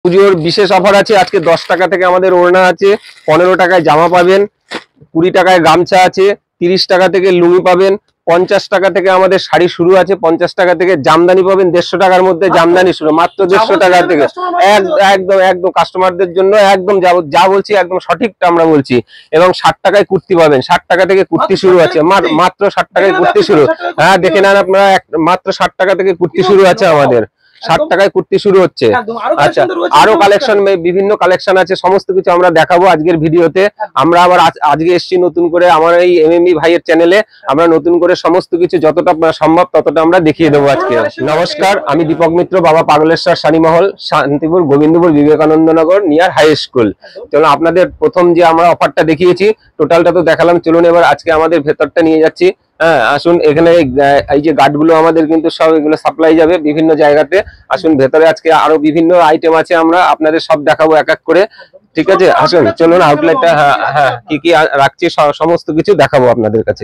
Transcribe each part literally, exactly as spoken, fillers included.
পুজোর বিশেষ অফার আছে আজকে দশ টাকা থেকে আমাদের ওড়না আছে, পনেরো টাকায় জামা পাবেন, কুড়ি টাকায় গামছা আছে, তিরিশ টাকা থেকে লুঙ্গি পাবেন, পঞ্চাশ টাকা থেকে আমাদের শাড়ি শুরু আছে, পঞ্চাশ টাকা থেকে জামদানি পাবেন, দেড়শো টাকার মধ্যে জামদানি শুরু, মাত্র দেড়শো টাকা থেকে। একদম একদম কাস্টমারদের জন্য একদম যা বলছি একদম সঠিকটা আমরা বলছি। এবং ষাট টাকায় কুর্তি পাবেন, ষাট টাকা থেকে কুর্তি শুরু আছে, মাত্র ষাট টাকায় কুর্তি শুরু। হ্যাঁ দেখে নেন আপনারা, মাত্র ষাট টাকা থেকে কুর্তি শুরু আছে আমাদের, ষাট টাকায় কুর্তি শুরু হচ্ছে। আচ্ছা, আরো কালেকশন, বিভিন্ন কালেকশন আছে, সমস্ত কিছু আমরা দেখাবো আজকের ভিডিওতে। আমরা আবার আজকে এসেছি নতুন করে আমার এই এমএমই ভাইয়ের চ্যানেলে, আমরা নতুন করে সমস্ত কিছু যতটা সম্ভব ততটা আমরা দেখিয়ে দেবো আজকে। নমস্কার, আমি Dipak Mitra, Baba Pagleshwar Sarimahal, Shantipur, Gobindapur, Vivekanandanagar near high school. চলুন আপনাদের প্রথম যে আমরা অফারটা দেখিয়েছি টোটালটা তো দেখালাম, চলুন এবার আজকে আমাদের ভেতরটা নিয়ে যাচ্ছি। হ্যাঁ আসুন, এখানে এই যে গার্ডগুলো আমাদের কিন্তু সব এগুলো সাপ্লাই যাবে বিভিন্ন জায়গাতে। আসুন ভেতরে আজকে আরো বিভিন্ন আইটেম আছে, আমরা আপনাদের সব দেখাবো এক এক করে, ঠিক আছে? আসুন চলুন আউটলেটটা, হ্যাঁ হ্যাঁ কি কি রাখছি সমস্ত কিছু দেখাবো আপনাদের কাছে।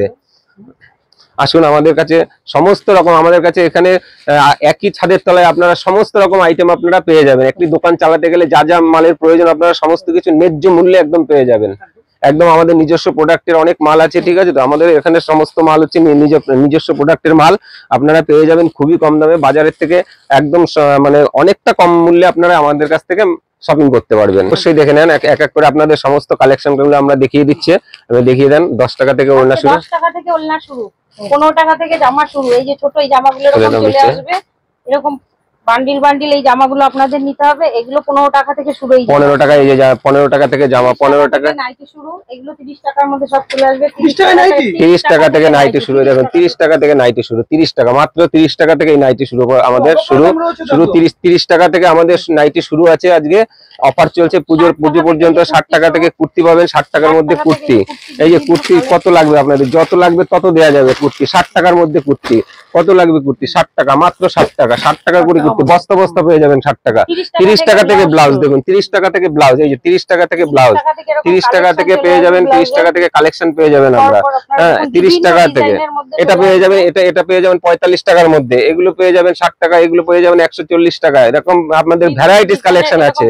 আসুন আমাদের কাছে সমস্ত রকম, আমাদের কাছে এখানে একই ছাদের তলায় আপনারা সমস্ত রকম আইটেম আপনারা পেয়ে যাবেন। একটি দোকান চালাতে গেলে যা যা মালের প্রয়োজন আপনারা সমস্ত কিছু ন্যায্য মূল্যে একদম পেয়ে যাবেন। একদম আমাদের নিজস্ব প্রোডাক্টের অনেক মাল আছে, ঠিক আছে? তো আমাদের এখানে সমস্ত মাল হচ্ছে নিজস্ব প্রোডাক্টের মাল, আপনারা পেয়ে যাবেন খুবই কম দামে, বাজারের থেকে একদম মানে অনেকটা কম মূল্যে আপনারা আমাদের কাছ থেকে শপিং করতে পারবেন। অবশ্যই দেখে নেন, এক এক করে আপনাদের সমস্ত কালেকশন গুলো আমরা দেখিয়ে দিচ্ছি। আমি দেখিয়ে দেন, দশ টাকা থেকে ওড়না শুরু, দশ টাকা থেকে ওড়না শুরু, পনেরো টাকা থেকে জামা শুরু। এই যে ছোট এই জামাগুলো এরকম চলে আসবে, এরকম বান্ডিল বান্ডিল এই জামাগুলো আপনাদের নিতে হবে। এগুলো পনেরো টাকা থেকে শুরু, এই পনেরো টাকা, এই যে পনেরো টাকা থেকে জামা, পনেরো টাকা নাইটি শুরু। এগুলো তিরিশ টাকার মধ্যে সব চলে আসবে, তিরিশ টাকা থেকে নাইটি শুরু। দেখুন তিরিশ টাকা থেকে নাইটি শুরু, তিরিশ টাকা, মাত্র তিরিশ টাকা থেকে নাইটি শুরু আমাদের শুরু শুরু তিরিশ তিরিশ টাকা থেকে আমাদের নাইটি শুরু আছে। আজকে অফার চলছে পুজোর পুজো পর্যন্ত। ষাট টাকা থেকে কুর্তি পাবেন, ষাট টাকার মধ্যে কুর্তি। এই যে কুর্তি কত লাগবে আপনাদের, যত লাগবে তত দেওয়া যাবে কুর্তি, ষাট টাকার মধ্যে কুর্তি। কত লাগবে কুর্তি? ষাট টাকা, মাত্র ষাট টাকা, ষাট টাকা করে কুর্তি, বস্তা বস্তা পেয়ে যাবেন ষাট টাকা। তিরিশ টাকা থেকে ব্লাউজ, দেখুন তিরিশ টাকা থেকে ব্লাউজ, এই যে তিরিশ টাকা থেকে ব্লাউজ, তিরিশ টাকা থেকে পেয়ে যাবেন, তিরিশ টাকা থেকে কালেকশন পেয়ে যাবেন আমরা। হ্যাঁ তিরিশ টাকা থেকে এটা পেয়ে যাবেন, এটা এটা পেয়ে যাবেন পঁয়তাল্লিশ টাকার মধ্যে, এগুলো পেয়ে যাবেন ষাট টাকা, এগুলো পেয়ে যাবেন একশো চল্লিশ টাকা। এরকম আপনাদের ভ্যারাইটিস কালেকশন আছে,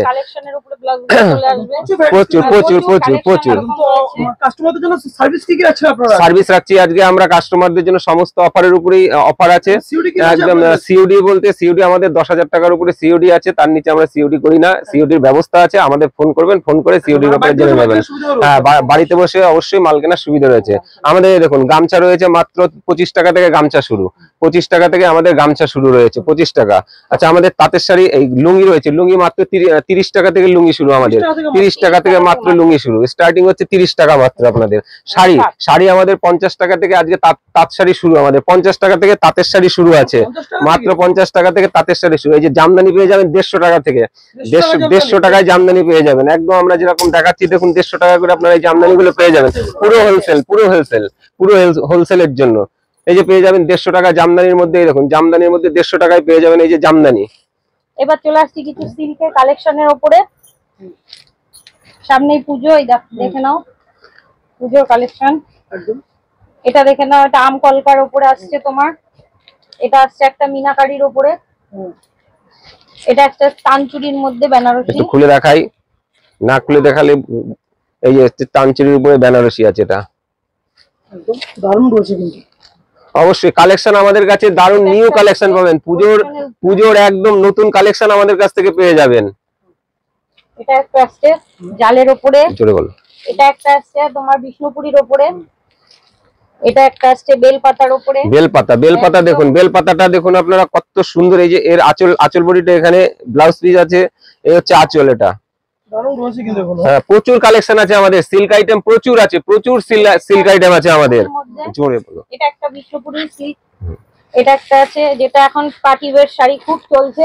প্রচুর প্রচুর প্রচুর প্রচুর। কাস্টমারদের জন্য সার্ভিস কি কি আছে আপনারা? সার্ভিস রাখছি আজকে আমরা কাস্টমারদের জন্য, সমস্ত অফারের উপরেই অফার আছে একদম। সিওডি বলতে সিওডি আমাদের দশ হাজার টাকার উপরে সিওডি আছে, তার নিচে আমরা সিওডি করি না। সিওডির ব্যবস্থা আছে, আমাদের ফোন করবেন, ফোন করে সিওডির ব্যাপারে জেনে নেবেন। হ্যাঁ বাড়িতে বসে অবশ্যই মাল কেনার সুবিধা রয়েছে আমাদের। দেখুন গামছা রয়েছে মাত্র পঁচিশ টাকা থেকে গামছা শুরু, পঁচিশ টাকা থেকে আমাদের গামছা শুরু রয়েছে, পঁচিশ টাকা। আচ্ছা আমাদের তাঁতের শাড়ি, এই লুঙ্গি রয়েছে, লুঙ্গি মাত্র তিরিশ টাকা থেকে লুঙ্গি শুরু আমাদের, তিরিশ টাকা থেকে মাত্র লুঙ্গি শুরু, স্টার্টিং হচ্ছে তিরিশ টাকা মাত্র আপনাদের। শাড়ি শাড়ি আমাদের পঞ্চাশ টাকা থেকে আজকে তাঁত শাড়ি শুরু, আমাদের পঞ্চাশ টাকা থেকে তাঁতের শাড়ি শুরু আছে, মাত্র পঞ্চাশ টাকা থেকে তাঁতের শাড়ি শুরু। এই যে জামদানি পেয়ে যাবেন দেড়শো টাকা থেকে, দেড়শো দেড়শো টাকায় জামদানি পেয়ে যাবেন একদম। আমরা যেরকম দেখাচ্ছি দেখুন, দেড়শো টাকা করে আপনারা এই জামদানি গুলো পেয়ে যাবেন, পুরো হোলসেল, পুরো হোলসেল, পুরো হোলসেলের জন্য। এই যে পেয়ে যাবেন দেড়শো টাকা জামদানির মধ্যে, দেখুন জামদানির মধ্যে দেড়শো টাকায় পেয়ে যাবেন এই যে জামদানি। এবার চলে আসছি কিছু সিল্কের কালেকশনের উপরে, সামনেই পুজো, এই দেখে নাও পুজোর কালেকশন। এটা দেখে নাও, এটা আম কলকার উপরে আসছে তোমার, এটা আসছে একটা মিনাকারির উপরে, এটা একটা তানচুরির মধ্যে বেনারসি। একটু খুলে দেখাই, না খুলে দেখালে, এই যে তানচুরির উপরে বেনারসি আছে, এটা একদম দারুণ রয়েছে কিন্তু। অবশ্যই কালেকশন আমাদের কাছে দারুণ নিউ কালেকশন পাবেন, পুজোর পুজোর একদম নতুন কালেকশন আমাদের কাছ থেকে পেয়ে যাবেন। এটা একটা আসছে জালের উপরে, জোরে বলো। এটা একটা আসছে তোমার বিষ্ণুপুরীর উপরে, এটা একটা আসছে বেলপাতার উপরে। বেলপাতা, বেলপাতা দেখুন, বেলপাতাটা দেখুন আপনারা কত সুন্দর। এই যে এর আঁচল, আঁচল বডিটা এখানে ব্লাউজ পিস আছে, এই হচ্ছে আঁচল, এটা দারুণ রয়েছে কিন্তু। হ্যাঁ প্রচুর কালেকশন আছে আমাদের, সিল্ক আইটেম প্রচুর আছে, প্রচুর সিল্ক আইটেম আছে আমাদের। জোরে বলো। এটা একটা বিষ্ণুপুরী সিল্ক, এটা একটা আছে যেটা এখন পার্টি ওয়্যার শাড়ি খুব চলছে,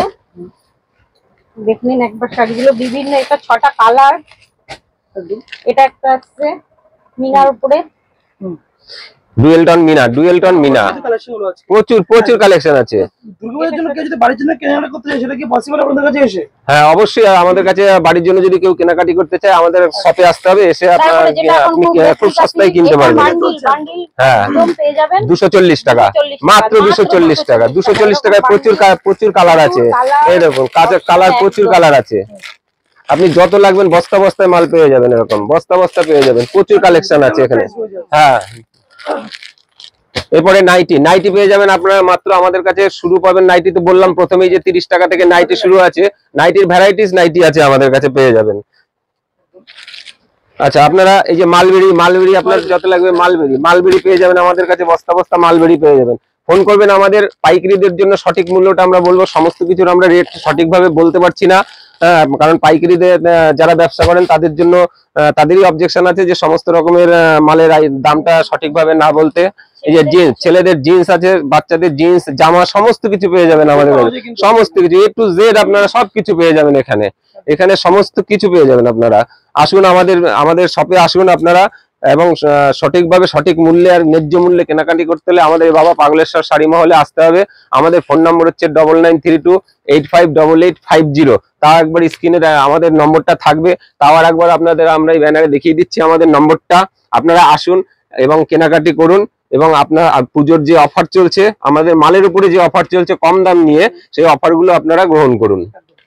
দেখে নিন একবার শাড়িগুলো বিভিন্ন, এটা ছটা কালার। এটা একটা আছে মিনার উপরে, dual tone meena, dual tone meena, collection গুলো আছে প্রচুর প্রচুর কালেকশন আছে। দুর্গাপূজার জন্য কেউ যদি বাড়ির জন্য কেনাকাটা করতে চায় সেটা কি পসিবল আপনাদের কাছে এসে? হ্যাঁ অবশ্যই আমাদের কাছে বাড়ির জন্য যদি কেউ কেনাকাটি করতে চায় আমাদের শপে আসতে হবে, এসে আপনার তারপরে যেটা এখন আপনি খুব খুব দেখতেছি সস্তায় কিনতে পারবেন। বান্ডিল বান্ডিল হ্যাঁ একদম পেয়ে যাবেন দুশো চল্লিশ টাকা, মাত্র দুশো চল্লিশ টাকা। দুশো চল্লিশ টাকায় প্রচুর কা- প্রচুর কালার আছে, এই দেখুন কাঁচা কালার প্রচুর কালার আছে। আপনি যত লাগবেন বস্তা বস্তায় মাল পেয়ে যাবেন, এরকম বস্তা বস্তা পেয়ে যাবেন, প্রচুর কালেকশন আছে এখানে। হ্যাঁ এরপরে নাইটি, নাইটি পেয়ে যাবেন আপনারা মাত্র আমাদের কাছে শুরু পাবেন নাইটি তো বললাম প্রথমেই যে তিরিশ টাকা থেকে নাইটি শুরু আছে। নাইটির ভ্যারাইটিস নাইটি আছে আমাদের কাছে পেয়ে যাবেন। আচ্ছা আপনারা এই যে মালবেরি, মালবেরি আপনার যত লাগবে মালবেরি, মালবেরি পেয়ে যাবেন আমাদের কাছে, বস্তা বস্তা মালবেরি পেয়ে যাবেন। ফোন করবেন আমাদের, পাইকারিদের জন্য সঠিক মূল্যটা আমরা বলবো, সমস্ত কিছুর আমরা রেট সঠিকভাবে বলতে পারছি না, আহ, কারণ পাইকারিদের আহ, যারা ব্যবসা করেন তাদের জন্য আহ, তাদেরই অবজেকশন আছে যে সমস্ত রকমের আহ, মালের আই- দামটা সঠিকভাবে না বলতে। এই যে জিন্স, ছেলেদের জিন্স আছে, বাচ্চাদের জিন্স, জামা সমস্ত কিছু পেয়ে যাবেন আমাদের কাছে, সমস্ত কিছু এ টু জেড আপনারা সবকিছু পেয়ে যাবেন এখানে। এখানে সমস্ত কিছু পেয়ে যাবেন আপনারা। আসুন আমাদের আমাদের শপে আসুন আপনারা, এবং আহ, সঠিকভাবে সঠিক মূল্যে আর ন্যায্য মূল্যে কেনাকাটি করতে হলে আমাদের এই বাবা পাগলেশ্বর শাড়ি মহলে আসতে হবে। আমাদের ফোন নম্বর হচ্ছে double nine three two eight five double eight five zero. তাও একবার স্ক্রিনে আমাদের নম্বরটা থাকবে, তাও আর একবার আপনাদের আমরা এই ব্যানারে দেখিয়ে দিচ্ছি আমাদের নম্বরটা। আপনারা আসুন এবং কেনাকাটি করুন, এবং আপনার আর পুজোর যে অফার চলছে, আমাদের মালের উপরে যে অফার চলছে কম দাম নিয়ে, সেই অফারগুলো আপনারা গ্রহণ করুন।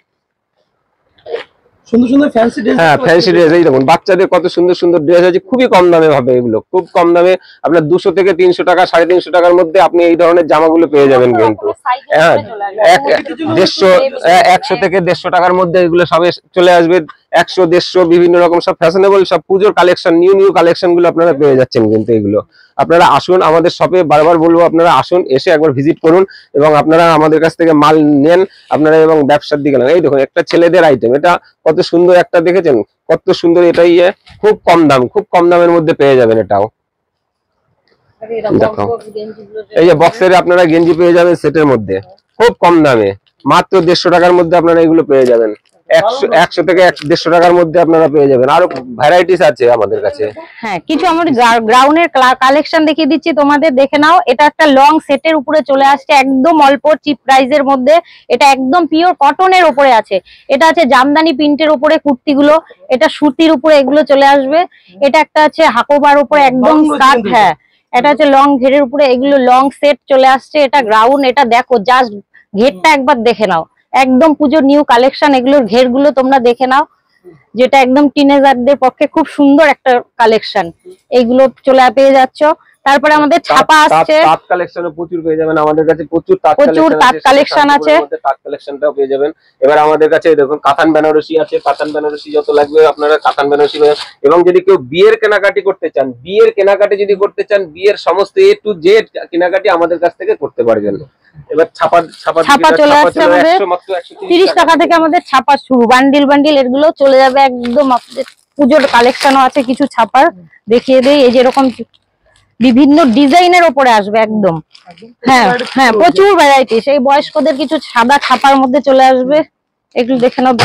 সুন্দর সুন্দর ফ্যান্সি ড্রেস। হ্যাঁ ফ্যান্সি ড্রেস, এই দেখুন বাচ্চাদের কত সুন্দর সুন্দর ড্রেস আছে, খুবই কম দামে হবে এগুলো, খুব কম দামে। আপনার দুশো থেকে তিনশো টাকা, সাড়ে তিনশো টাকার মধ্যে আপনি এই ধরনের জামাগুলো পেয়ে যাবেন কিন্তু। হ্যাঁ এক দেড়শো একশো থেকে দেড়শো টাকার মধ্যে এগুলো সবে চলে আসবে, একশো দেড়শো বিভিন্ন রকম সব ফ্যাশনেবল সব পুজোর কালেকশন, নিউ নিউ কালেকশন গুলো আপনারা পেয়ে যাচ্ছেন কিন্তু এগুলো। আপনারা আসুন আমাদের শপে, বারবার বলবো আপনারা আসুন, এসে একবার ভিজিট করুন এবং আপনারা আমাদের কাছ থেকে মাল নেন আপনারা, এবং ব্যবসার দিকে লাগান। এই দেখুন একটা ছেলেদের আইটেম, এটা কত সুন্দর, একটা দেখেছেন কত সুন্দর, এটাই খুব কম দাম, খুব কম দামের মধ্যে পেয়ে যাবেন এটাও। দেখো এই যে বক্সের আপনারা গেঞ্জি পেয়ে যাবেন সেটের মধ্যে, খুব কম দামে, মাত্র দেড়শো টাকার মধ্যে আপনারা এগুলো পেয়ে যাবেন। একশো একশো থেকে দেড়শো টাকার মধ্যে আপনারা পেয়ে যাবেন। আরো ভ্যারাইটিস আছে আমাদের কাছে। হ্যাঁ কিছু আমাদের গ্রাউন্ডের কালেকশন দেখিয়ে দিচ্ছি তোমাদের, দেখে নাও। এটা একটা লং সেটের উপরে চলে আসছে, একদম অল্প চিপ প্রাইজের মধ্যে। এটা একদম পিওর কটনের উপরে আছে। এটা আছে জামদানি প্রিন্টের উপরে কুর্তিগুলো, এটা সুতির উপরে এগুলো চলে আসবে। এটা একটা আছে হাকোবার উপরে একদম স্কার্ট, হ্যাঁ এটা হচ্ছে লং ঘেরের উপরে, এগুলো লং সেট চলে আসছে। এটা গ্রাউন্ড, এটা দেখো জাস্ট ঘেরটা একবার দেখে নাও, একদম পুজোর নিউ কালেকশন। এগুলোর ঘেরগুলো তোমরা দেখে নাও, যেটা একদম টিনেজারদের পক্ষে খুব সুন্দর একটা কালেকশন। এইগুলো চলে পেয়ে যাচ্ছ। তারপরে আমাদের ছাপা আসছে, তাঁত কালেকশনে প্রচুর পেয়ে যাবেন আমাদের কাছে, প্রচুর তাঁত প্রচুর তাঁত কালেকশন আছে। তাঁত কালেকশনটাও পেয়ে যাবেন। এবার আমাদের কাছে দেখুন কাতান বেনারসি আছে, কাতান বেনারসি যত লাগবে আপনারা কাতান বেনারসি পাবেন। এবং যদি কেউ বিয়ের কেনাকাটি করতে চান, বিয়ের কেনাকাটি যদি করতে চান, বিয়ের সমস্ত এ টু জেড কেনাকাটি আমাদের কাছ থেকে করতে পারবেন। এবার ছাপা ছাপা ছাপা চলে আসছে আমাদের তিরিশ টাকা থেকে আমাদের ছাপা শুরু, বান্ডিল বান্ডিল এগুলো চলে যাবে একদম। আপনাদের পুজোর কালেকশনও আছে কিছু ছাপার, দেখিয়ে দেই। এই যে এরকম বিভিন্ন ডিজাইনের উপরে আসবে একদম। হ্যাঁ হ্যাঁ প্রচুর ভ্যারাইটি। সেই বয়স্কদের কিছু সাদা ছাপার মধ্যে চলে আসবে, এগুলো দেখে নাও।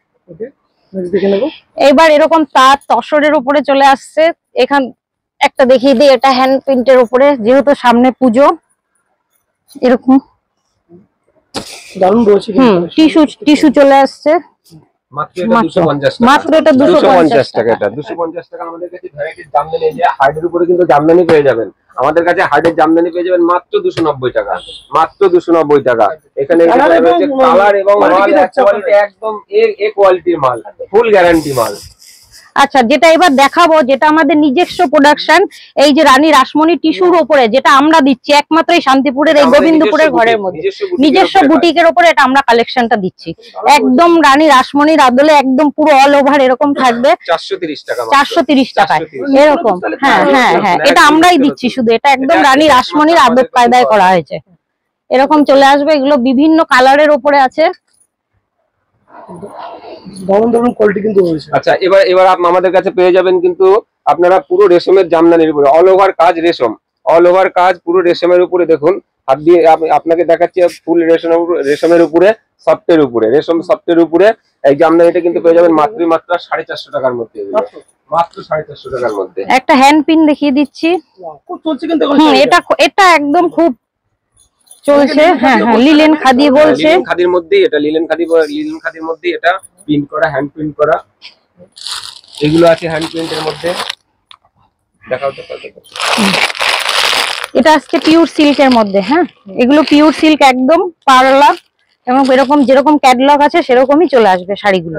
এবার এরকম তাঁত তসরের উপরে চলে আসছে। এখান একটা দেখিয়ে দিই, এটা হ্যান্ড প্রিন্টের উপরে, যেহেতু সামনে পুজো। এরকম দারুণ রয়েছে হুম টিস্যু টিস্যু চলে আসছে, মাত্র এটা দুশো পঞ্চাশ টাকা, মাত্র এটা দুশো পঞ্চাশ টাকা। এটা দুশো পঞ্চাশ টাকা। আমাদের কাছে ভ্যারাইটির জামদানি, এই যে হার্ডের উপরে কিন্তু জামদানি পেয়ে যাবেন আমাদের কাছে, হার্ডের জামদানি পেয়ে যাবেন মাত্র দুশো নব্বই টাকা, মাত্র দুশো নব্বই টাকা। এখানে কালার এবং মাল একদম এ কোয়ালিটির মাল, ফুল গ্যারান্টি মাল। আচ্ছা যেটা এবার দেখাবো, যেটা আমাদের নিজস্ব প্রোডাকশন, এই যে রানী রাসমণি টিস্যুর উপরে, যেটা আমরা দিচ্ছি একমাত্র এই শান্তিপুরের এই গোবিন্দপুরের ঘরের মধ্যে, নিজস্ব বুটিকের উপরে এটা আমরা কালেকশনটা দিচ্ছি। একদম রানী রাসমণির আদলে একদম পুরো অল ওভার এরকম থাকবে, চারশো তিরিশ টাকা, চারশো তিরিশ টাকায় এরকম। হ্যাঁ হ্যাঁ হ্যাঁ এটা আমরাই দিচ্ছি শুধু, এটা একদম রানী রাসমণির আদব কায়দায় করা হয়েছে। এরকম চলে আসবে, এগুলো বিভিন্ন কালারের উপরে আছে। দারুণ দারুণ কোয়ালিটি কিন্তু রয়েছে। আচ্ছা এবার এবার আমাদের কাছে পেয়ে যাবেন কিন্তু আপনারা পুরো রেশমের জামদানির উপরে, অল ওভার কাজ রেশম, অল ওভার কাজ পুরো রেশমের উপরে। দেখুন হাত দিয়ে আপনাকে দেখাচ্ছি, ফুল রেশম রেশমের উপরে, সফটের উপরে, রেশম সফটের উপরে এই জামদানিটা কিন্তু পেয়ে যাবেন মাত্র মাত্র সাড়ে চারশো টাকার মধ্যে। মাত্র সাড়ে চারশো টাকার মধ্যে। একটা হ্যান্ড পিন দেখিয়ে দিচ্ছি। Wow, খুব চলছে কিন্তু এখন হুম, শাড়িটা। এটা এটা একদম খুব চলছে। হ্যাঁ হ্যাঁ, লিলেন খাদি বলছে। লিলেন খাদির মধ্যে এটা লিলেন খাদি লিলেন খাদির মধ্যে এটা প্রিন্ট করা, হ্যান্ড প্রিন্ট করা, এগুলো আছে হ্যান্ড প্রিন্টের মধ্যে। দেখাও তো এটা আসছে পিওর সিল্কের মধ্যে। হ্যাঁ, এগুলো পিওর সিল্ক একদম পার্লা, এবং এরকম যেরকম ক্যাটালগ আছে সেরকমই চলে আসবে শাড়িগুলো।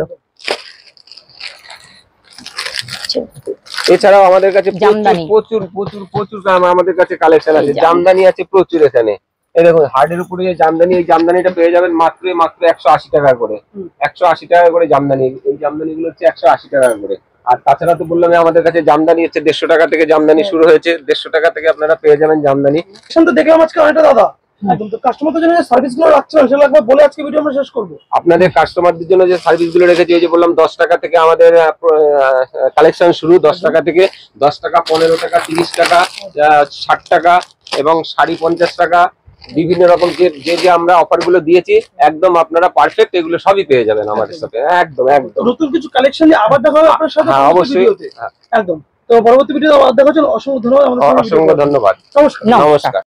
এছাড়াও আমাদের কাছে প্রচুর জামদানি। প্রচুর প্রচুর প্রচুর আম- আমাদের কাছে কালেকশন আছে। এই জাম- জামদানি আছে প্রচুর এখানে। এই দেখুন হার্ডের উপরে যে জামদানি, এই জামদানিটা পেয়ে যাবেন মাত্র মাত্র একশো আশি টাকা করে। একশো আশি টাকা করে জামদানি, এই জামদানি গুলো হচ্ছে একশো আশি টাকা করে। আর তাছাড়া তো বললাম আমাদের কাছে জামদানি হচ্ছে দেড়শো টাকা থেকে জামদানি শুরু হয়েছে। দেড়শো টাকা থেকে আপনারা পেয়ে যাবেন জামদানি। এখন তো দেখলাম আজকে অনেকটা দাদা একদম, তো কাস্টমারদের জন্য সার্ভিস গুলো রাখছেন সেগুলো একবার বলে আজকে ভিডিও আমরা শেষ করবো। আপনাদের কাস্টমারদের জন্য যে সার্ভিস গুলো রেখেছি, ওই যে বললাম দশ টাকা থেকে আমাদের কালেকশন শুরু, দশ টাকা থেকে দশ টাকা, পনেরো টাকা, তিরিশ টাকা, ষাট টাকা এবং শাড়ি পঞ্চাশ টাকা, বিভিন্ন রকম যে যে যে আমরা অফার গুলো দিয়েছি একদম আপনারা পারফেক্ট, এগুলো সবই পেয়ে যাবেন আমাদের সাথে। একদম একদম নতুন কিছু কালেকশন নিয়ে আবার দেখা হবে আপনার সাথে হ্যাঁ, পরবর্তী অবশ্যই। ভিডিওতে। হ্যাঁ, একদম। তো পরবর্তী ভিডিও আবার দেখা হচ্ছে। অসংখ্য ধন্যবাদ আমাদের সঙ্গে ভিডিও অসংখ্য করার জন্য। ধন্যবাদ। নমস্কার। নমস্কার। নমস্কার।